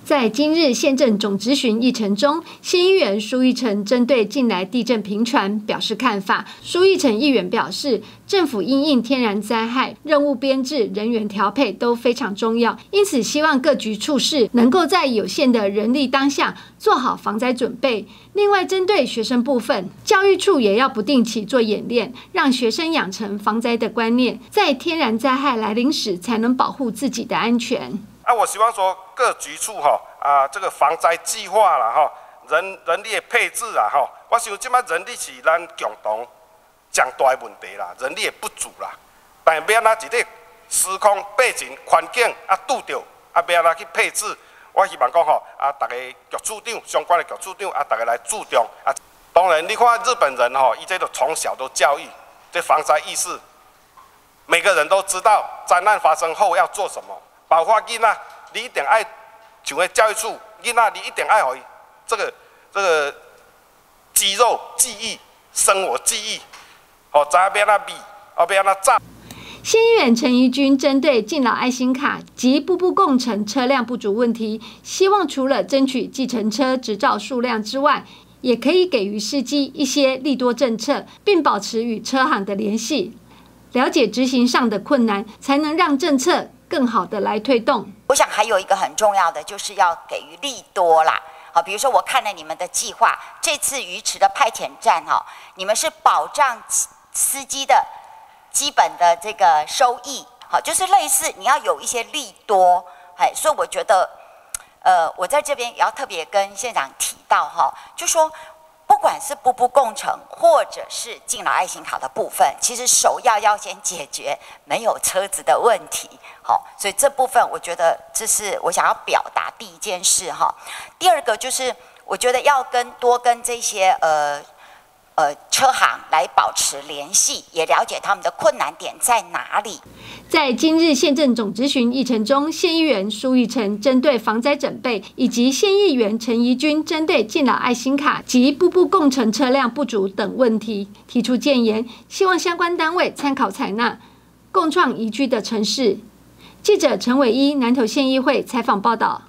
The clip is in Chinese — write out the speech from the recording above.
在今日县政总质询议程中，县议员苏奕成针对近来地震频传表示看法。苏奕成议员表示，政府因应天然灾害，任务编制、人员调配都非常重要，因此希望各局处室能够在有限的人力当下做好防灾准备。另外，针对学生部分，教育处也要不定期做演练，让学生养成防灾的观念，在天然灾害来临时才能保护自己的安全。 我希望说各局处这个防灾计划啦人力的配置啦我想即摆人力是咱共同上大的问题啦，人力的不足啦。但是要安怎一个时空背景环境拄着要安怎去配置？我希望讲大家局处长相关的局处长大家来注重当然，你看日本人伊这个从小都教育这防灾意识，每个人都知道灾难发生后要做什么。包括囡仔，你一定爱像个教育处，囡仔你一定爱予伊这个肌肉记忆、生活记忆，知影要安怎米，要安怎炸。 县议员陈怡君针对敬老爱心卡及步步共乘车辆不足问题，希望除了争取计程车执照数量之外，也可以给予司机一些利多政策，并保持与车行的联系，了解执行上的困难，才能让政策更好的来推动。 我想还有一个很重要的，就是要给予利多啦。好，比如说我看了你们的计划，这次鱼池的派遣站你们是保障司机的基本的这个收益，好，就是类似你要有一些利多，所以我觉得，我在这边也要特别跟县长提到就说。不管是步步共乘，或者是敬老爱心卡的部分，其实首要先解决没有车子的问题。好，所以这部分我觉得这是我想要表达第一件事第二个就是我觉得要多跟这些车行来保持联系，也了解他们的困难点在哪里。 在今日县政总质询议程中，县议员苏奕成针对防灾准备，以及县议员陈怡君针对敬老爱心卡及步步共乘车辆不足等问题提出建言，希望相关单位参考采纳，共创宜居的城市。记者陈伟一南投县议会采访报道。